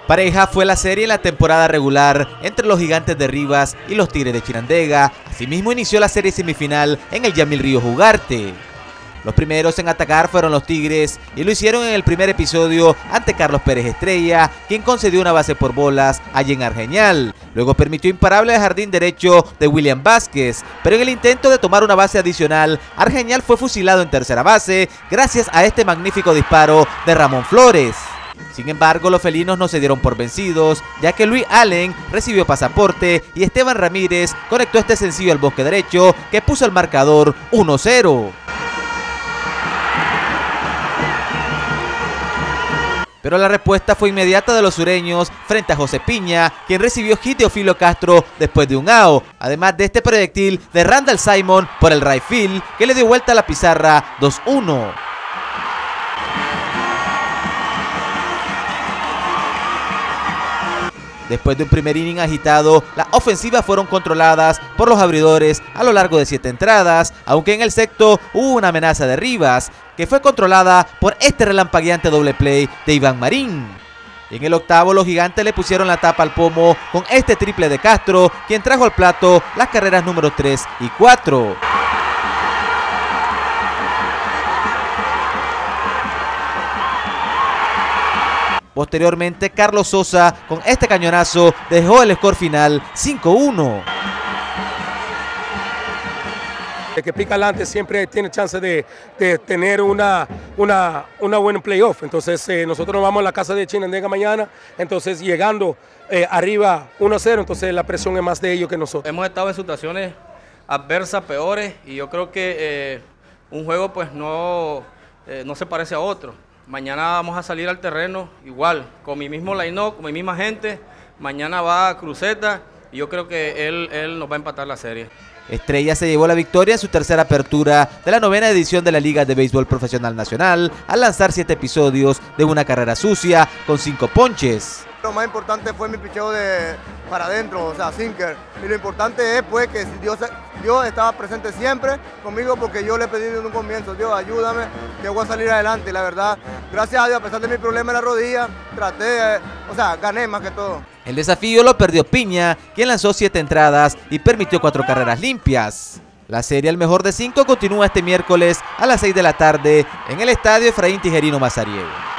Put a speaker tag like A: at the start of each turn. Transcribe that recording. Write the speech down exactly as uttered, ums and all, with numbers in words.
A: Pareja fue la serie en la temporada regular entre los Gigantes de Rivas y los Tigres de Chinandega. Asimismo inició la serie semifinal en el Yamil Ríos Ugarte. Los primeros en atacar fueron los Tigres y lo hicieron en el primer episodio ante Carlos Pérez Estrella, quien concedió una base por bolas a Jen Argeñal. Luego permitió imparable al jardín derecho de William Vázquez, pero en el intento de tomar una base adicional, Argeñal fue fusilado en tercera base gracias a este magnífico disparo de Ramón Flores. Sin embargo, los felinos no se dieron por vencidos, ya que Luis Allen recibió pasaporte y Esteban Ramírez conectó este sencillo al bosque derecho que puso el marcador uno cero. Pero la respuesta fue inmediata de los sureños frente a José Piña, quien recibió hit de Ofilio Castro después de un out, además de este proyectil de Randall Simon por el right field que le dio vuelta a la pizarra dos uno. Después de un primer inning agitado, las ofensivas fueron controladas por los abridores a lo largo de siete entradas, aunque en el sexto hubo una amenaza de Rivas, que fue controlada por este relampagueante doble play de Iván Marín. En el octavo, los Gigantes le pusieron la tapa al pomo con este triple de Castro, quien trajo al plato las carreras número tres y cuatro. Posteriormente, Carlos Sosa con este cañonazo dejó el score final cinco uno.
B: El que pica adelante siempre tiene chance de, de tener una, una, una buena playoff. Entonces eh, nosotros nos vamos a la casa de Chinandega mañana, entonces llegando eh, arriba uno a cero, entonces la presión es más de ellos que nosotros.
C: Hemos estado en situaciones adversas, peores, y yo creo que eh, un juego pues no, eh, no se parece a otro. Mañana vamos a salir al terreno igual, con mi mismo line-up, con mi misma gente. Mañana va a Cruceta y yo creo que él, él nos va a empatar la serie.
A: Estrella se llevó la victoria en su tercera apertura de la novena edición de la Liga de Béisbol Profesional Nacional al lanzar siete episodios de una carrera sucia con cinco ponches.
D: Lo más importante fue mi picheo de para adentro, o sea, sinker. Y lo importante es pues que Dios, Dios estaba presente siempre conmigo, porque yo le pedí desde un comienzo: Dios, ayúdame, que voy a salir adelante. Y la verdad, gracias a Dios, a pesar de mi problema en la rodilla, traté, de, o sea, gané más que todo.
A: El desafío lo perdió Piña, quien lanzó siete entradas y permitió cuatro carreras limpias. La serie al mejor de cinco continúa este miércoles a las seis de la tarde en el estadio Efraín Tijerino Mazariego.